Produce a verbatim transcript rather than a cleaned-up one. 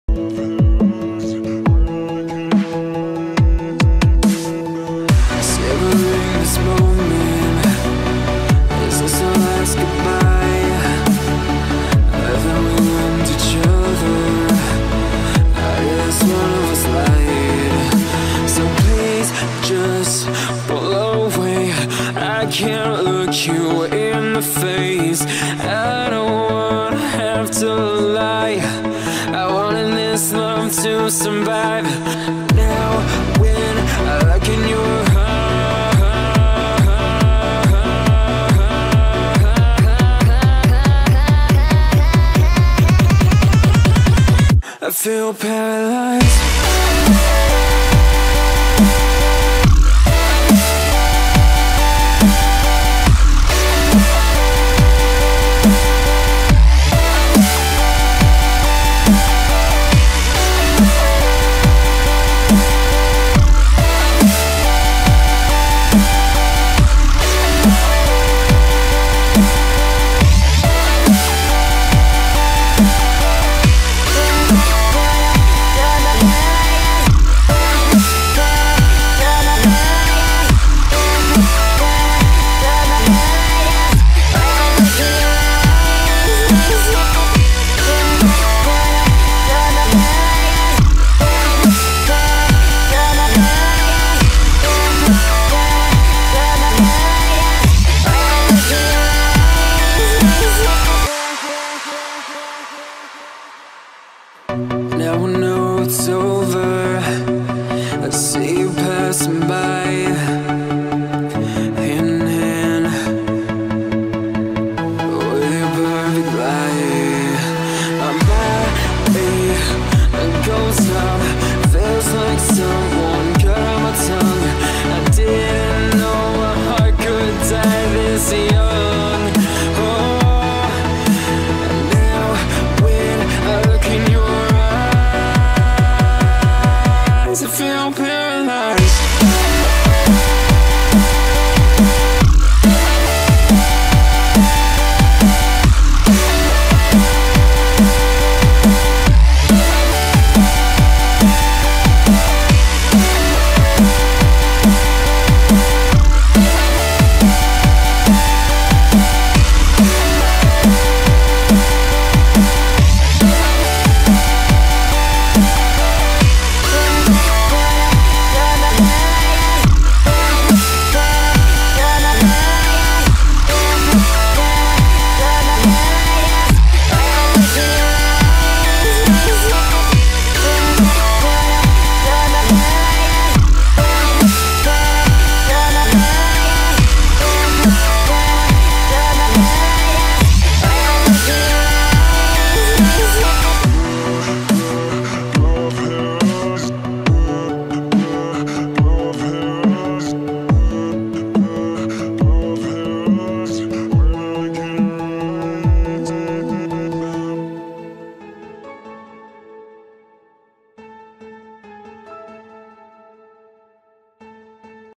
Savoring this moment, is this our last goodbye? Then we end each other, I guess one of us lied. So please just pull away, I can't look you in the face. I don't wanna have to lie, I wanted this love to survive. Now when I look in your I feel paralyzed. Now I know it's over, I see you passing by.